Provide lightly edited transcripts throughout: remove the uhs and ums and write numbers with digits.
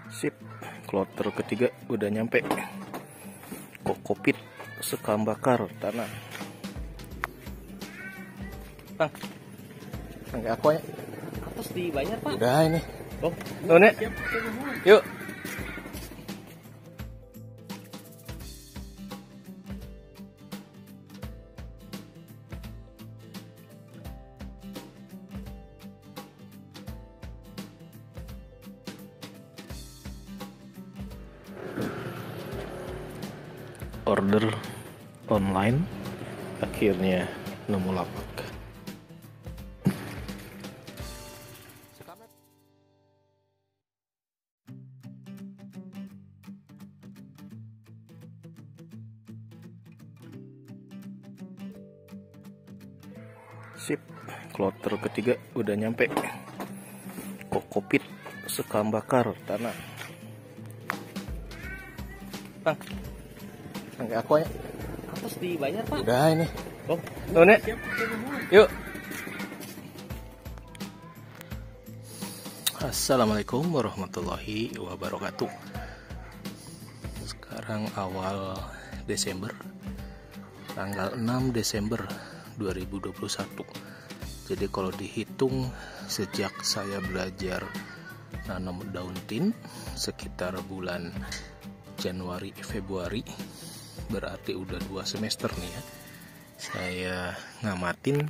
Sip, kloter ketiga udah nyampe. Kokopit sekam bakar tanah. Bang, enggak aku ya. Atas dibayar, Pak. Udah ini. Oh, Nek. Yuk. Order online akhirnya nemu lapak. Sip, kloter ketiga udah nyampe. Kokopit sekam bakar tanah. Bang, enggak aku ya. Atas dibayar, Pak. Udah ini. Oh, Nek. Yuk. Assalamualaikum warahmatullahi wabarakatuh. Sekarang awal Desember, tanggal 6 Desember 2021. Jadi kalau dihitung sejak saya belajar nanam daun tin sekitar bulan Januari Februari, berarti udah 2 semester nih ya saya ngamatin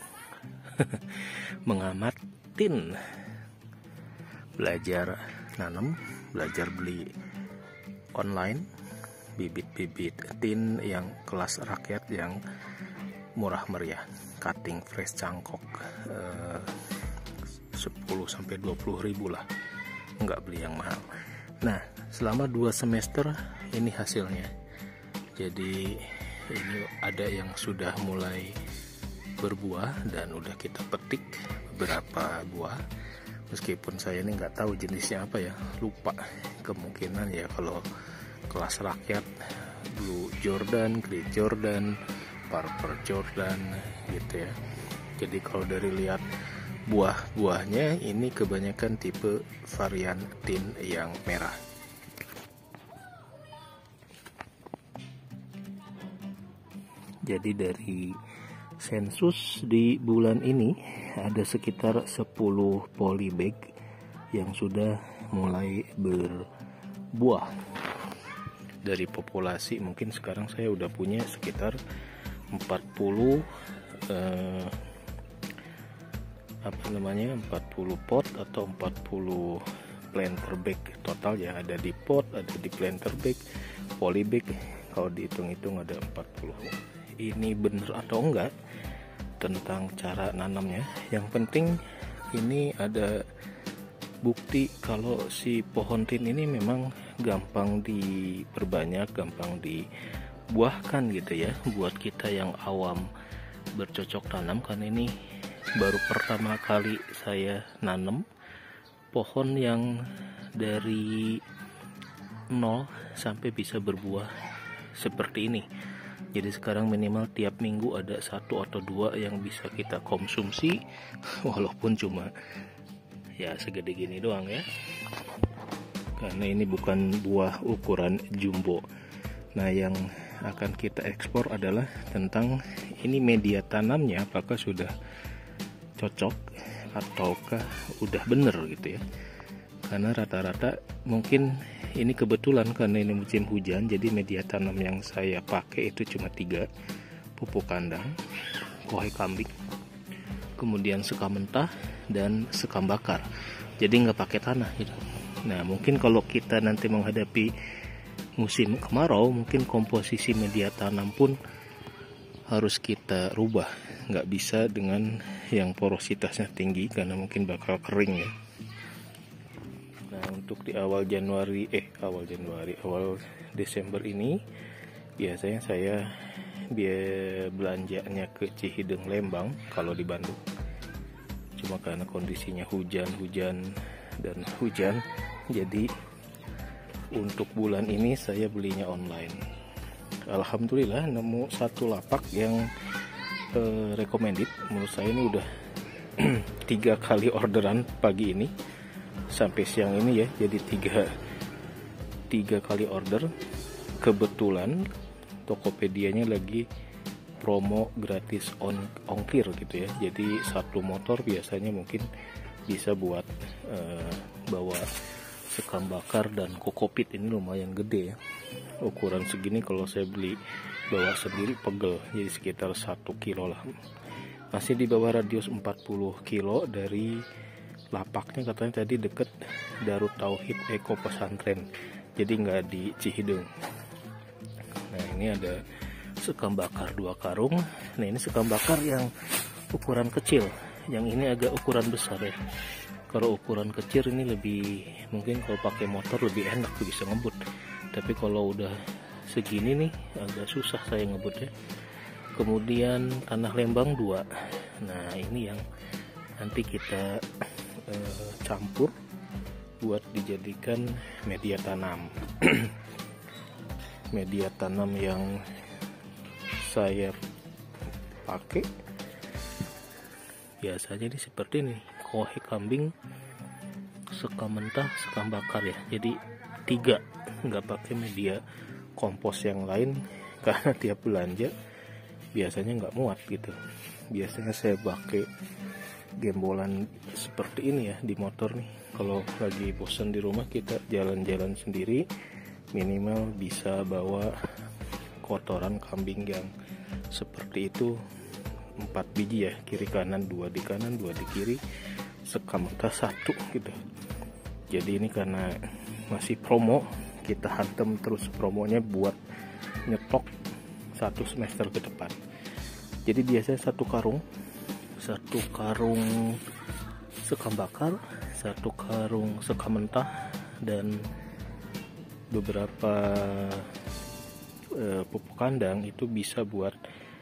mengamatin belajar nanam, belajar beli online bibit-bibit tin yang kelas rakyat yang murah meriah, cutting fresh cangkok 10-20 ribu lah, nggak beli yang mahal. Nah, selama 2 semester ini hasilnya. Jadi ini ada yang sudah mulai berbuah dan udah kita petik beberapa buah. Meskipun saya ini nggak tahu jenisnya apa ya, lupa. Kemungkinan ya kalau kelas rakyat Blue Jordan, Green Jordan, Purple Jordan gitu ya. Jadi kalau dari lihat buah-buahnya ini kebanyakan tipe varian tin yang merah. Jadi dari sensus di bulan ini ada sekitar 10 polybag yang sudah mulai berbuah. Dari populasi mungkin sekarang saya udah punya sekitar 40 40 pot atau 40 planter bag total ya, ada di pot, ada di planter bag, polybag. Kalau dihitung-hitung ada 40. Ini benar atau enggak tentang cara nanamnya, yang penting ini ada bukti kalau si pohon tin ini memang gampang diperbanyak, gampang dibuahkan gitu ya, buat kita yang awam bercocok tanam. Karena ini baru pertama kali saya nanam pohon yang dari 0 sampai bisa berbuah seperti ini. Jadi sekarang minimal tiap minggu ada 1 atau 2 yang bisa kita konsumsi, walaupun cuma ya segede gini doang ya, karena ini bukan buah ukuran jumbo. Nah, yang akan kita ekspor adalah tentang ini media tanamnya apakah sudah cocok ataukah udah bener gitu ya. Karena rata-rata mungkin ini kebetulan karena ini musim hujan, jadi media tanam yang saya pakai itu cuma 3, pupuk kandang, kohai kambing, kemudian sekam mentah dan sekam bakar. Jadi nggak pakai tanah gitu. Nah, mungkin kalau kita nanti menghadapi musim kemarau, mungkin komposisi media tanam pun harus kita rubah. Nggak bisa dengan yang porositasnya tinggi karena mungkin bakal kering ya. Nah, untuk di awal Desember ini biasanya saya belanjanya ke Cihideng Lembang kalau di Bandung. Cuma karena kondisinya hujan, jadi untuk bulan ini saya belinya online. Alhamdulillah nemu 1 lapak yang recommended. Menurut saya ini udah 3 kali orderan pagi ini. sampai siang ini ya, jadi tiga kali order. Kebetulan Tokopedia-nya lagi promo gratis ongkir gitu ya, jadi satu motor biasanya mungkin bisa buat bawa sekam bakar dan kokopit. Ini lumayan gede ya, ukuran segini kalau saya beli bawa sendiri pegel, jadi sekitar 1 kilo lah. Masih di bawah radius 40 kilo dari lapaknya, katanya tadi deket Darut Tauhid Eko Pesantren, jadi nggak di Cihideng. Nah ini ada sekam bakar 2 karung. Nah ini sekam bakar yang ukuran kecil, yang ini agak ukuran besar ya. Kalau ukuran kecil ini lebih, mungkin kalau pakai motor lebih enak tuh, bisa ngebut. Tapi kalau udah segini nih agak susah saya ngebut ya. Kemudian tanah Lembang 2. Nah ini yang nanti kita campur buat dijadikan media tanam. Media tanam yang saya pakai biasanya ini seperti ini, kohe kambing, sekam mentah, sekam bakar ya. Jadi 3, nggak pakai media kompos yang lain karena tiap belanja biasanya nggak muat gitu. Biasanya saya pakai gembolan seperti ini ya di motor nih. Kalau lagi bosan di rumah, kita jalan-jalan sendiri, minimal bisa bawa kotoran kambing yang seperti itu 4 biji ya, kiri kanan, 2 di kanan, 2 di kiri, sekam mentah 1 gitu. Jadi ini karena masih promo, kita hantam terus promonya buat nyetok 1 semester ke depan. Jadi biasanya 1 karung sekam bakar, 1 karung sekam mentah, dan beberapa pupuk kandang itu bisa buat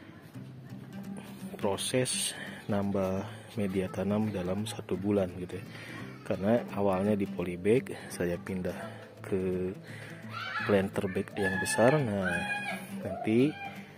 proses nambah media tanam dalam 1 bulan gitu ya. Karena awalnya di polybag, saya pindah ke planter bag yang besar. Nah nanti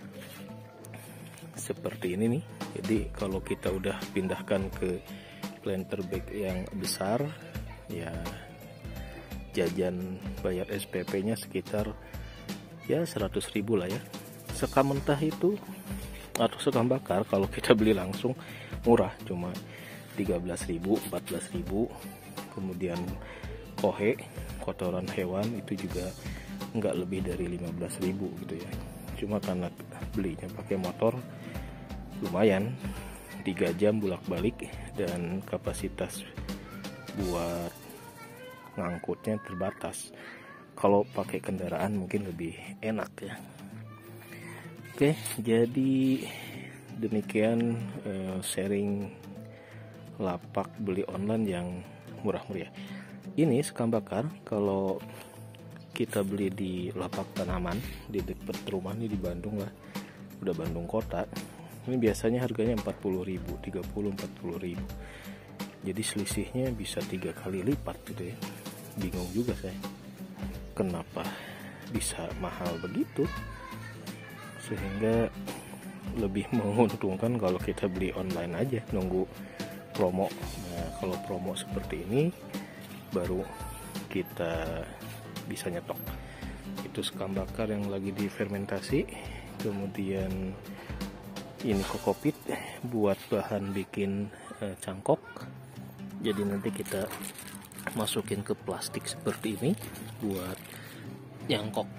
seperti ini nih. Jadi kalau kita udah pindahkan ke planter bag yang besar ya, jajan bayar SPP-nya sekitar ya 100.000 lah ya. Sekam mentah itu atau sekam bakar kalau kita beli langsung murah, cuma 13.000, 14.000. Kemudian kohe, kotoran hewan, itu juga nggak lebih dari 15.000 gitu ya. Cuma karena belinya pakai motor, lumayan 3 jam bolak-balik, dan kapasitas buat ngangkutnya terbatas. Kalau pakai kendaraan mungkin lebih enak ya. Oke, jadi demikian sharing lapak beli online yang murah meriah. Ini sekam bakar kalau kita beli di lapak tanaman di dekat rumah nih di Bandung lah, udah Bandung kota. Ini biasanya harganya 40.000, 30-40.000. Jadi selisihnya bisa 3 kali lipat gitu ya. Bingung juga saya, kenapa bisa mahal begitu, sehingga lebih menguntungkan kalau kita beli online aja, nunggu promo. Nah kalau promo seperti ini baru kita bisa nyetok. Itu sekam bakar yang lagi difermentasi. Kemudian ini kokopit buat bahan bikin cangkok. Jadi nanti kita masukin ke plastik seperti ini buat nyangkok.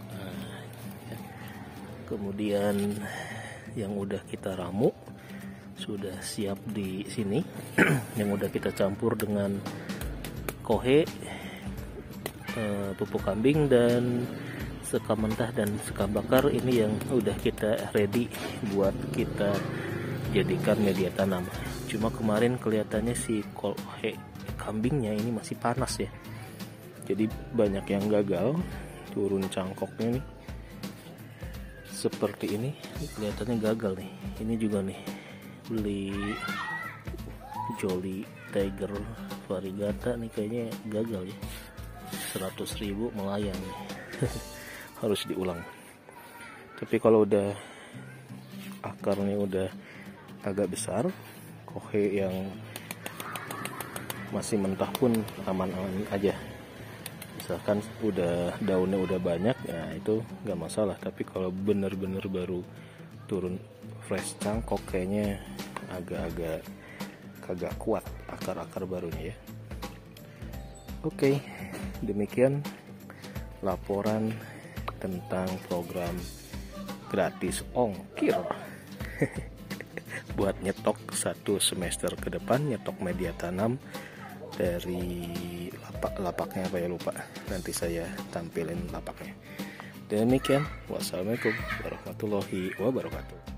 Kemudian yang udah kita ramu sudah siap di sini. Yang udah kita campur dengan kohe, pupuk kambing, dan sekam mentah dan sekam bakar, ini yang udah kita ready buat kita jadikan media tanam. Cuma kemarin kelihatannya si kohe kambingnya ini masih panas ya, jadi banyak yang gagal turun cangkoknya nih. Seperti ini kelihatannya gagal nih. Ini juga nih beli Jolly Tiger Variegata nih, kayaknya gagal ya, 100.000 melayang nih. Harus diulang. Tapi kalau udah akarnya udah agak besar, kohe yang masih mentah pun aman-aman aja. Misalkan daunnya udah banyak, ya itu nggak masalah. Tapi kalau bener-bener baru turun fresh cangkok, kayaknya agak-agak kagak kuat akar-akar barunya ya. Oke, demikian laporan tentang program gratis ongkir buat nyetok 1 semester ke depan, nyetok media tanam dari lapaknya apa ya, lupa, nanti saya tampilin lapaknya. Demikian, wassalamualaikum warahmatullahi wabarakatuh.